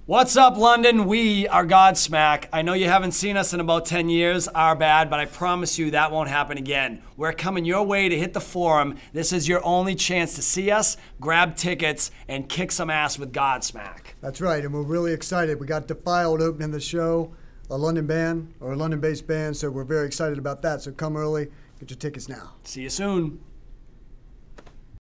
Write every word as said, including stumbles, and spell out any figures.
What's up, London? We are Godsmack. I know you haven't seen us in about ten years, our bad, but I promise you that won't happen again. We're coming your way to hit the forum. This is your only chance to see us, grab tickets, and kick some ass with Godsmack. That's right, and we're really excited. We got Defiled opening the show, a London band, or a London-based band, so we're very excited about that. So come early, get your tickets now. See you soon.